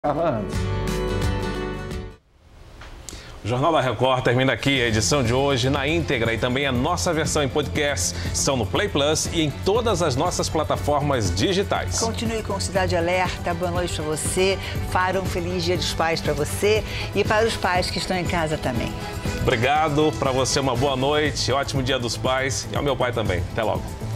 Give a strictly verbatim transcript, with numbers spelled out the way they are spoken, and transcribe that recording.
antes. O Jornal da Record termina aqui. A edição de hoje na íntegra e também a nossa versão em podcast estão no Play Plus e em todas as nossas plataformas digitais. Continue com Cidade Alerta. Boa noite para você. Faro, um feliz Dia dos Pais para você e para os pais que estão em casa também. Obrigado. Para você, uma boa noite, ótimo Dia dos Pais e ao meu pai também. Até logo.